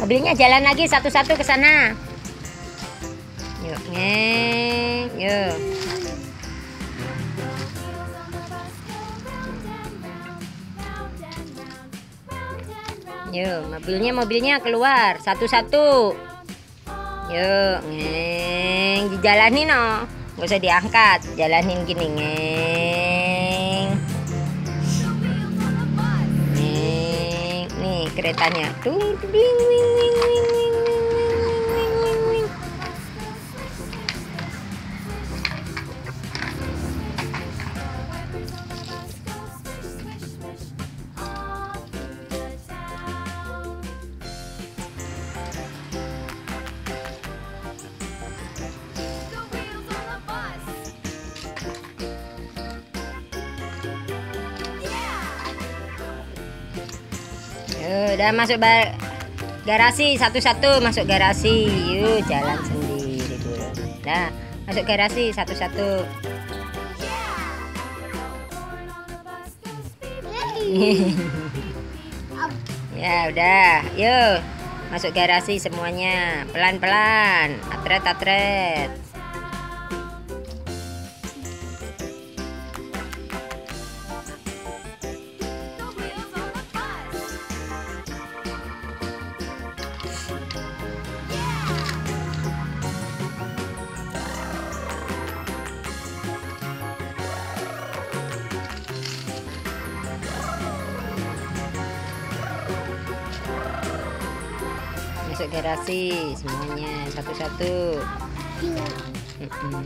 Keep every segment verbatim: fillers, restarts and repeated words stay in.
Mobilnya jalan lagi satu-satu ke sana. Yuk, ngeng, yuk. Yuk, mobilnya mobilnya keluar satu-satu. Yuk, ngeng, dijalanin no. Gak usah diangkat, jalanin gini, ngeng. Ngeng, nih keretanya. Tung, ding, wing, wing, wing, wing, wing, wing, wing, wing. Yuk, udah masuk garasi satu-satu, masuk garasi. Yuk, jalan sendiri dulu. Dah, masuk garasi satu-satu. Ya udah, yuk masuk garasi semuanya, pelan-pelan, atret-atret. Masuk garasi semuanya satu-satu. Mm-mm.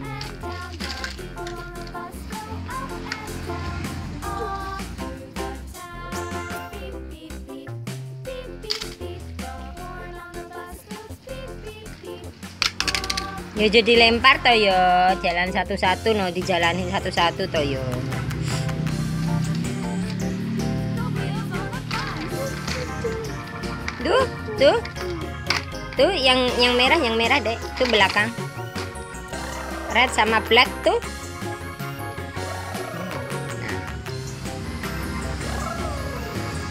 Yo jadi lempar toh yo, jalan satu-satu no, dijalanin satu-satu toh yo. Tuh, tuh. Tuh yang yang merah, yang merah deh, tuh belakang. Red sama black tuh.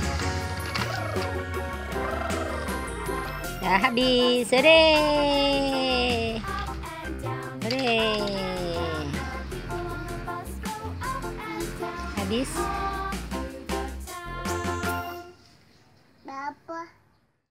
Nah. Dah habis, deh.